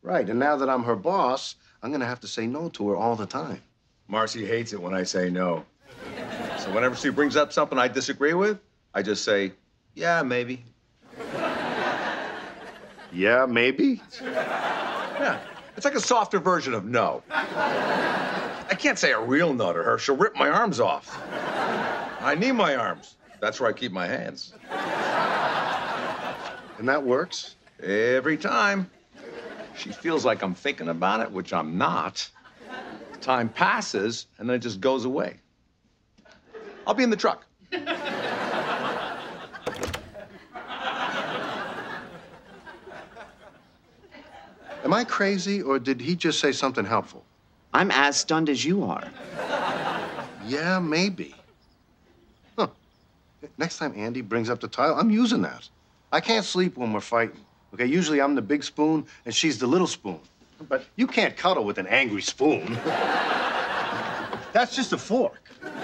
Right, and now that I'm her boss, I'm gonna have to say no to her all the time. Marcy hates it when I say no. So whenever she brings up something I disagree with, I just say, yeah, maybe. Yeah, maybe? Yeah, it's like a softer version of no. I can't say a real no to her. She'll rip my arms off. I need my arms. That's where I keep my hands. And that works? Every time. She feels like I'm thinking about it, which I'm not. Time passes, and then it just goes away. I'll be in the truck. Am I crazy, or did he just say something helpful? I'm as stunned as you are. Yeah, maybe. Huh. Next time Andy brings up the tile, I'm using that. I can't sleep when we're fighting. Okay, usually I'm the big spoon and she's the little spoon. But you can't cuddle with an angry spoon. That's just a fork.